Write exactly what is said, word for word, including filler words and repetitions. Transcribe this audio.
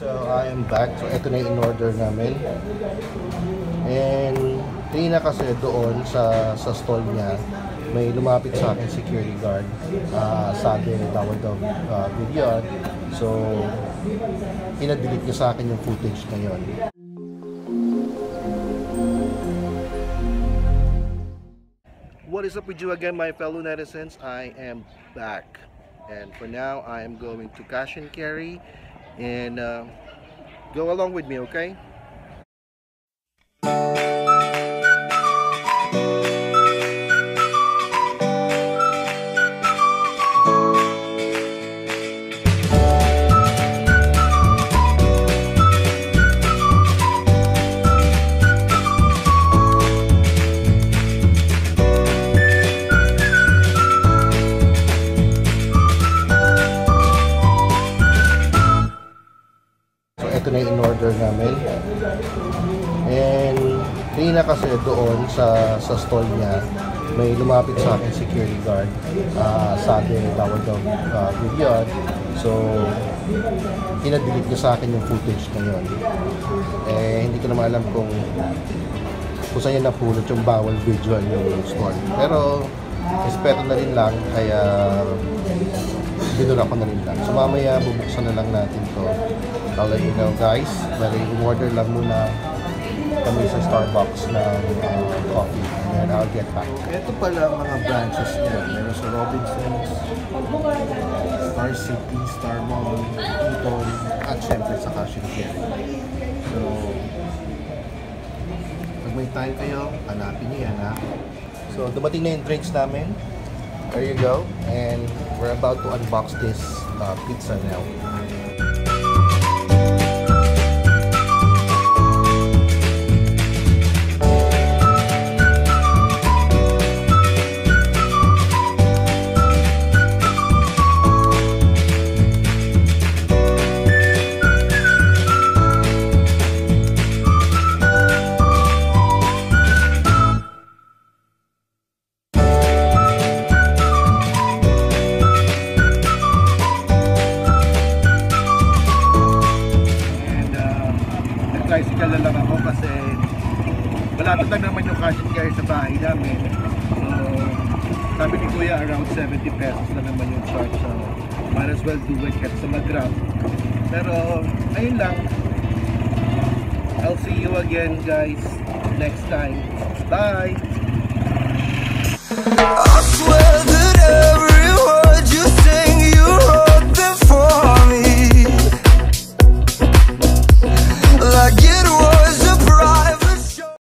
So I am back. So ito na yung in-order namin. And kanina kasi doon sa sa stall niya, may lumapit sa akin security guard. Uh, sabi bawal daw uh, video. So ina-delete niya sa akin yung footage na yun. What is up with you again, my fellow netizens? I am back. And for now, I am going to cash and carry. And uh, go along with me, okay? Ito na yung in-order namin. And kanina kasi doon sa sa stall niya, may lumapit sa akin security guard. Uh, sabi bawal daw uh, video. So ina-delete niya sa akin yung footage na yun. Eh hindi ko naman alam kung kung saan niya napulot yung bawal video yung stall. Pero respeto na rin lang, kaya binura ko na rin lang. So mamaya bubuksan na lang natin to. I'll let you know, guys. Bali, in-order lang muna kami sa Starbucks ng uh, coffee. And then I'll get back. Ito pala ang mga branches niya. Meron sa Robinsons, Star City, Star Mall, Eton, at syempre sa Cash and Carry. So, pag may time kayo, hanapin niyo yan, ha? So, dumating na yung drinks namin. There you go. And we're about to unbox this uh, pizza now. Tricycle lang ako kasi malapit lang naman yung cash and carry sa bahay namin. So sabi ni Kuya around seventy pesos lang naman yung charge, so might as well do it kahit sa mag-grab. Pero ayun lang, I'll see you again guys next time. Bye! I swear that everyone